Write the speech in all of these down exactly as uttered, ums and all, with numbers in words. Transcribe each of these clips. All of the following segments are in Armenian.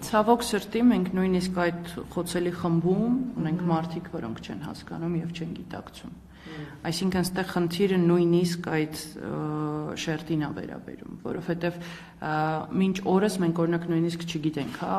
Ցավոք սրտի մենք նույնիսկ այդ խոցելի խմբում ունենք մարդիկ, որոնք չեն հասկանում եւ չեն գիտակցում։ Այսինքն ստեղ խնդիրը նույնիսկ այդ շերտին է վերաբերում, որովհետեւ մինչ օրս մենք օրինակ նույնիսկ չգիտենք, հա,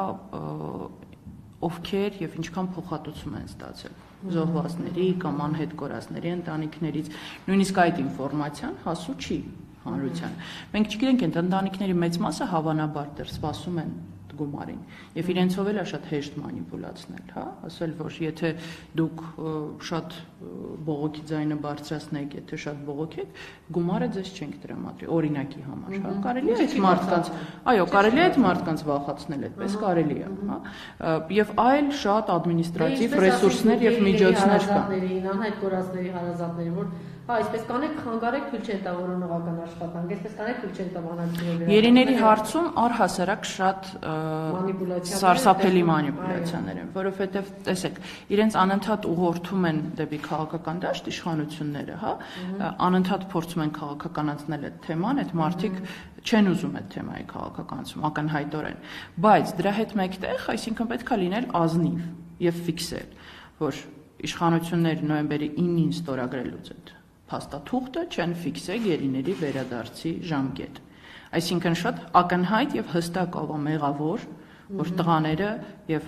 ովքեր եւ ինչքան փոխհատուցում են ստացել զոհվածների կամ անհետ կորածների ընտանիքներից, նույնիսկ այդ ինֆորմացիան հասու չի հանրության։ Մենք չգիտենք այդ ընտանիքների մեծ մասը հավանաբար դեռ սպասում են գումարին եւ իրենցով էլ է շատ հեշտ մանիպուլացնել, հա, ասել որ եթե դուք շատ բողոքի ձայնը բարձրացնեք, եթե շատ բողոքեք, գումարը ձեզ չենք տրամադրի, օրինակի համար, հա, կարելի է այդ մարդկանց, այո, կարելի է այդ մարդկանց վախացնել, այդպես կարելի է, հա, եւ այլ շատ ադմինիստրատիվ ռեսուրսներ եւ միջոցներ կան։ Անհայտ կորածների հարազատների, որ հա, այսպես կանեք, խանգարեք, թույլ չեն տա որոնողական աշխատանք, այսպես կանեք, թույլ չեն տա բանակցություններ։ Երիների հարցում առհասարակ շատ սարսափելի մանիպուլյացիաներ են, որովհետև տեսեք, իրենց անընդհատ ուղղորդում են դեպի քաղաքական դաշտ իշխանությունները, հա, անընդհատ փորձում են քաղաքականացնել այդ թեման, այդ մարդիկ չեն ուզում այդ թեմայի քաղաքականացում ակնհայտորեն, բայց դրա հետ մեկտեղ, այսինքն պետք է լինել ազնիվ եւ ֆիքսել, որ իշխանությունները նոյեմբերի ինին ստորագրելուց այդ փաստաթուղթը չեն ֆիքսել գերիների վերադարձի ժամկետ։ Այսինքն շատ ակնհայտ եւ հստակ ով մեղավոր, որ տղաները եւ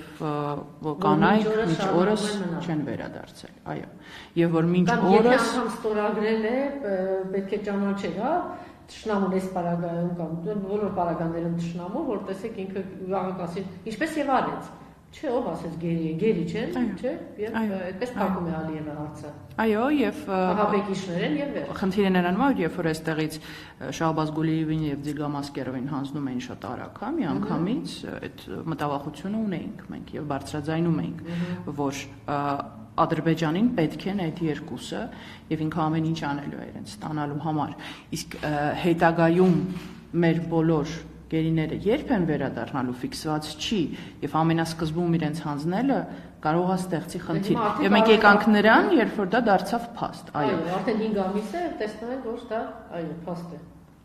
կանայք մինչ օրս չեն վերադարձել, այո, եւ որ մինչ օրս անգամ ստորագրել է, պետք է ճանաչել, հա, թշնամուն այս պարագայում կամ բոլոր պարագաներում թշնամու, որ տեսեք ինքը գաղակասի, ինչպես եւ արեց։ Չէ, ով ասեց գերի է, գերի չեն, չէ, եւ այդպես փակում է Ալիևը հարցը։ Այո, եւ ահաբեկիչներ են եւ վերջ։ Խնդիրը նրանում է, երբ որ այստեղից Շահբազ Գուլիևին եւ Ձիգա Մասկերովին հանձնում էին շատ արագ, հա, միանգամից այդ մտավախությունը ունեինք մենք եւ բարձրաձայնում էինք, որ Ադրբեջանին պետք են այդ երկուսը եւ ինքը ամեն ինչ անելու է իրենց ստանալու համար։ Իսկ հետագայում մեր բոլոր գերիները երբ են վերադառնալու ֆիքսված չի եւ ամենասկզբում իրենց հանձնելը կարող է ստեղծի խնդիր։ Եվ մենք եկանք նրան, երբ որ դա դարձավ փաստ, այո։ Այո, արդեն հինգ ամիս է, տեսնում ենք, որ դա, այո, փաստ է։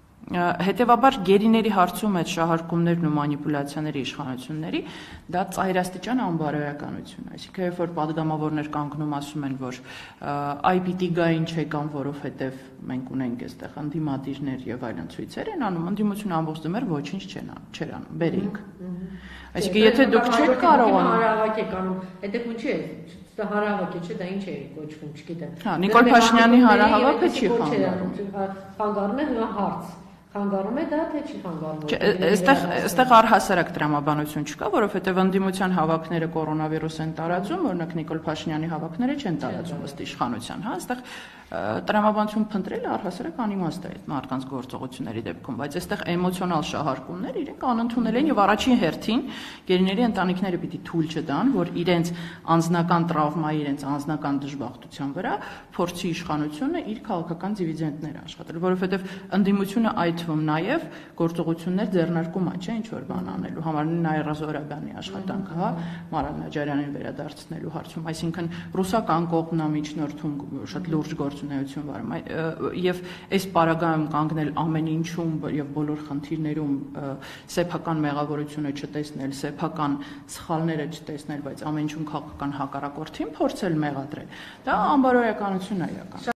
Հետևաբար գերիների հարցում այդ շահարկումներն ու մանիպուլյացիաների իշխանությունների դա ծայրաստիճան անբարոյականություն, այսինքն երբ որ падգամավորներ կանգնում ասում են, որ այ պիտի գային չեկան, որովհետև մենք ունենք այստեղ ընդդիմադիրներ եւ այլն ցույցեր են անում, ընդդիմությունը ամբողջ դեմեր ոչինչ չեր անում, բերենք։ Այսինքն եթե դուք չեք կարողանում հարավակ եք անում, հետո ինչի է դա հարավակ է, չէ, դա ինչ է կոչվում, չգիտեմ։ Հա, Նիկոլ Փաշինյանի հարավակը չի խանգարում։ Խանգարում է հարց։ Խանգարում է դա, թե չի խանգարում։ Այստեղ այստեղ առհասարակ տրամաբանություն չկա, որովհետև ընդդիմության հավաքները կորոնավիրուս են տարածում, օրինակ Նիկոլ Փաշինյանի հավաքները չեն տարածում ըստ իշխանության, հա, այստեղ տրամաբանություն փնտրելը առհասարակ անիմաստ է այդ մարդկանց գործողությունների դեպքում, բայց այստեղ էմոցիոնալ շահարկումներ իրենք անընդունել են եւ առաջին հերթին գերիների ընտանիքները պիտի թույլ չտան, որ իրենց անձնական տրավմայի, իրենց անձնական դժբախտության վրա փորձի իշխանությունը իր քաղաքական դիվիդենդները աշխատել, որովհետեւ ընդդիմությունը այդ թվում նաեւ գործողություններ ձեռնարկում է, չէ, ինչ որ բան անելու համար Նաիրա Զոհրաբյանի աշխատանքը, հա, Մարատ Նաջարյանին վերադարձնելու հարցում, այսինքն ռուսական կողմն է միջնորդում շատ լուրջ գործունեություն վարում եւ այս պարագայում կանգնել ամեն ինչում եւ բոլոր խնդիրներում սեփական մեղավորությունը չտեսնել, սեփական սխալները չտեսնել, բայց ամեն ինչում քաղաքական հակառակորդին փորձել մեղադրել, դա անբարոյականություն է իրական։